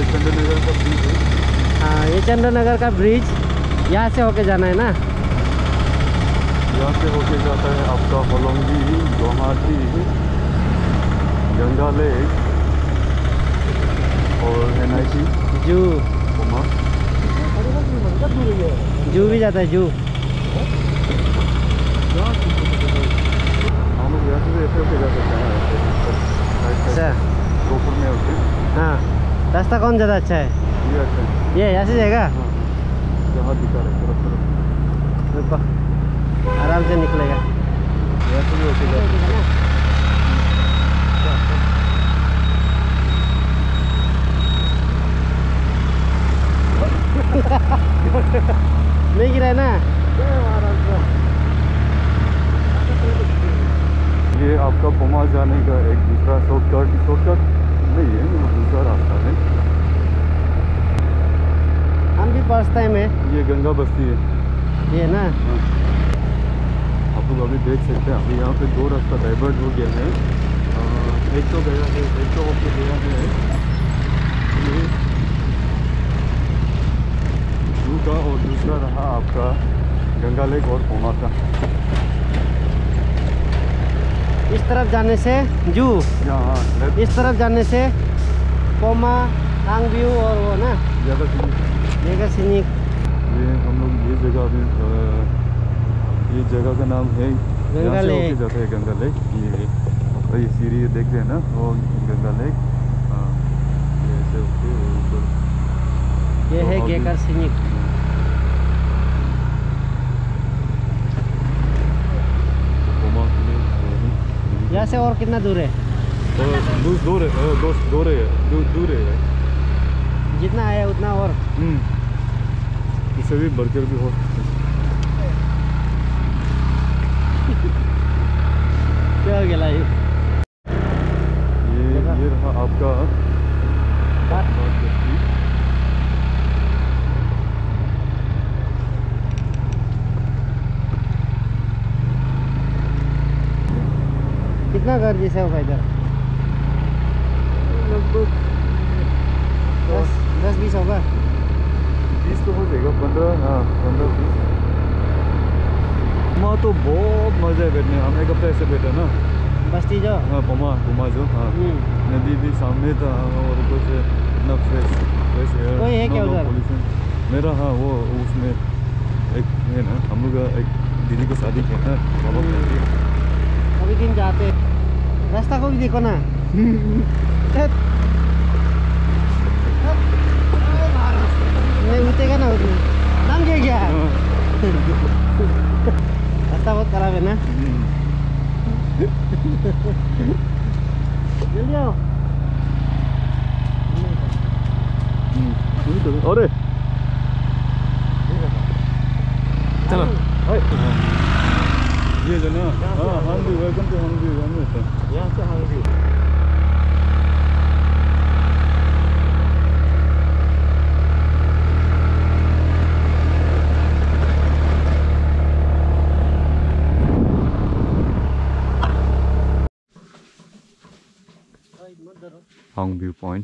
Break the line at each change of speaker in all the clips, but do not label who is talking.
चंद्रनगर का ब्रिज है।
हाँ, ये चंद्रनगर का ब्रिज, यहाँ से होके जाना है ना।
यहाँ से होके जाता है आपका होलोंगी, गुवाहाटी, गंगा लेक और NIT
जू।
पोमा।
जू भी जाता है, जू।
हम लोग यहाँ से ऐसे होके जा सकते हैं।
अच्छा,
रोपड़ में होते हैं।
हाँ, रास्ता कौन ज़्यादा अच्छा है?
ये अच्छा है।
ये यहाँ से जाएगा।
हाँ, जहाँ दिखा रहे तरफ तरफ
रुको, आराम से निकलेगा।
यहाँ से भी होके जा सकते हैं।
नहीं गिरा है ना।
ये आपका पोमा जाने का एक दूसरा शॉर्टकट नहीं है, वो दूसरा रास्ता है।
हम भी फर्स्ट टाइम है।
ये गंगा बस्ती है।
ये ना,
आप लोग अभी देख सकते हैं, अभी यहाँ पे दो रास्ता डाइवर्ट हो गया है। एक तो गया है, एक तो होके गया है ये जू का, और दूसरा रहा आपका गंगा लेक और पोमा का।
इस तरफ जाने से जू,
यहाँ
इस तरफ जाने से पोमा, हांगब्यू और वो ना
ज़्यादा
जगह सिनिक।
ये हम लोग ये जगह अभी ये जगह का नाम है
गंगा लेक।
जाता है गंगा लेक। ये सीढ़ी देख रहे हैं ना, वो गंगा लेक। हाँ, ये ऐसे होके ऊपर
ये है गेकर सिनिक।
पोमा के लिए
यहाँ से और कितना दूर है?
दूर है।
जितना आया उतना और।
इससे भी बढ़कर भी हो सकता है।
क्या हो गया ये
रहा आपका
कितना घर जैसा होगा इधर?
लगभग
10-20 होगा।
20 तो हो जाएगा, 15। हाँ, 15-20। पोमा तो बहुत मज़ा है बैठने। हम एक हफ्ते ऐसे बैठे ना।
बस्ती जो।
हाँ, पोमा जो। हाँ, नदी भी सामने था और कुछ इतना फ्रेश एयर।
कोई है क्या उधर?
मेरा हाँ, वो उसमें एक है ना, हम लोग एक दीदी को शादी किया था।
कभी दिन जाते, रास्ता को भी देखो ना। नहीं उठेगा ना उसमें। नाम क्या? रास्ता बहुत खराब है ना। जल्दी आओ।
अरे चलो ये जो ना, हाँ, हांगबी, वेलकम टू हांगबी।
यहाँ से हांगबी।
Hongview Point.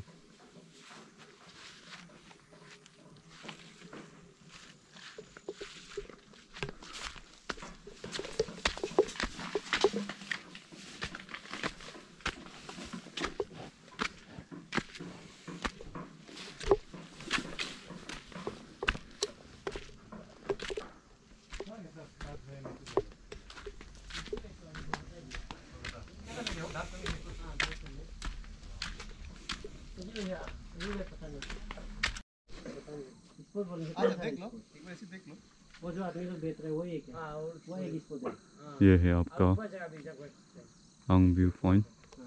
देख लो, देख लो। वो जो आदमी को बेच रहे हैं वो ये क्या? वो एक इसको दे।
ये है आपका हांगब्यू पॉइंट।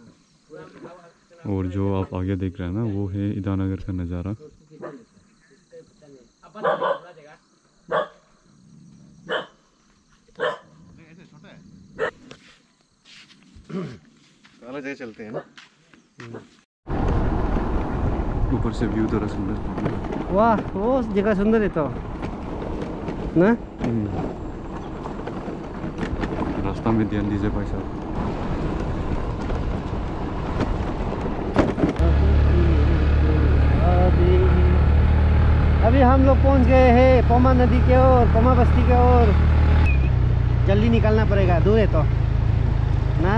और जो आप आगे देख रहे हैं ना, वो है ईटानगर का नज़ारा।
अलग जगह चलते हैं ना।
ऊपर से व्यू थोड़ा सुंदर।
वाह, वो जगह सुंदर है तो ना।
रास्ता में ध्यान दीजिए भाई साहब।
अभी अभी हम लोग पहुंच गए हैं पोमा नदी के ओर, पोमा बस्ती के ओर। जल्दी निकलना पड़ेगा, दूर है तो ना।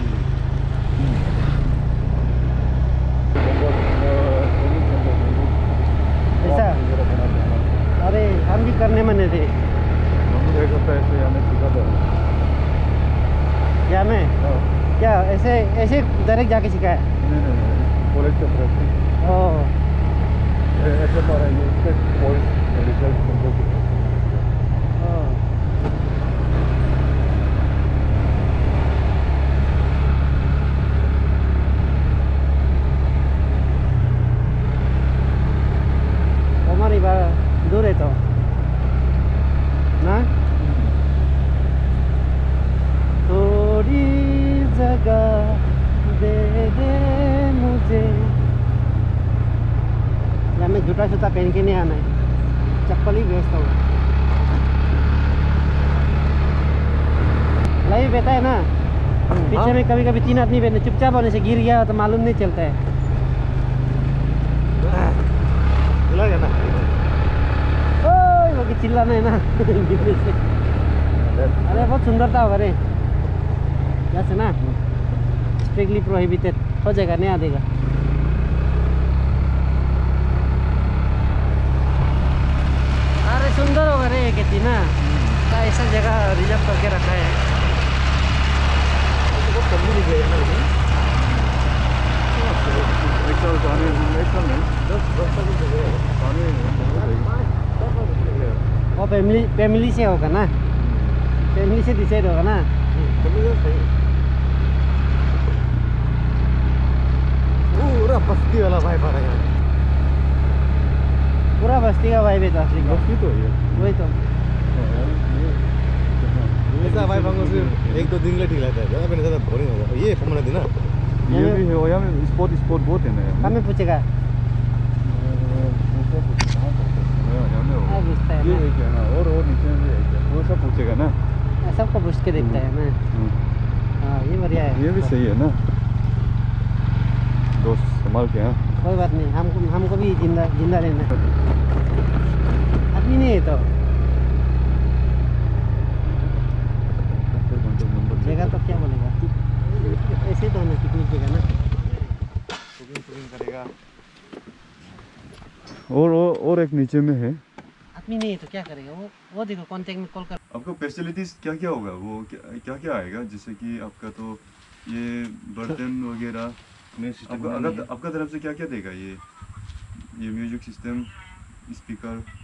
ऐसा अरे हम भी करने मने थे क्या मैं क्या ऐसे ऐसे डायरेक्ट जाके सिखाया।
कॉलेज के तरफ से
ओह
ऐसे पढ़ाएंगे इससे कोर्स मेडिकल
हमारी बात दूर है तो ना। थोड़ी जगह दे दे मुझे। या मैं जूता जूता पहन के नहीं आना है, चप्पल ही भेजता हूँ। लाइव रहता है ना, पीछे में कभी कभी 3 आदमी बैठे, चुपचाप होने से गिर गया तो मालूम नहीं चलता है।
ना
ओह वो चिल्लाना है ना गिरने से। अरे बहुत सुंदरता होगा रे, जैसे ना स्ट्रिक्टली प्रोहिबिटेड हो जाएगा, नहीं आदेगा। अरे सुंदर होगा रे कहती ना, ऐसा जगह रिजर्व करके रखा है।
बहुत कम ही गए एक साल जाने एक साल नहीं 10 साल की जगह
वो फैमिली से होगा ना, फैमिली से डिसाइड होगा ना।
पूरा बस्ती वाला वाइब आ रहा है,
पूरा बस्ती का वाइब है तो असली का।
बस्ती तो है
वही तो
ऐसा वाइब हमको सिर्फ 1-2 दिन के लिए ठीक लगता है, ज़्यादा ज़्यादा बोरिंग होगा। ये पोमा नदी ना,
ये भी है, यहाँ में स्पॉट बहुत है ना।
हमें पूछेगा पूछता है
ये
ना,
है क्या? हाँ, और नीचे में भी है क्या? वो सब पूछेगा ना,
सबको पूछ के देखता है ना। हाँ ये बढ़िया है,
ये भी सही है ना दोस्त, संभाल के। हाँ
कोई बात नहीं, हमको भी जिंदा रहना है। आदमी नहीं है तो जगह तो क्या बोलेगा, ऐसे तो ना पिकनिक जगह ना।
करेगा। और एक नीचे में है,
आदमी नहीं है तो क्या करेगा वो देखो कॉन्टेक्ट में कॉल कर।
आपको फैसिलिटीज क्या क्या होगा, वो क्या क्या आएगा? जैसे कि आपका तो ये बर्तन वगैरह आपका तरफ से क्या क्या देगा? ये म्यूजिक सिस्टम, स्पीकर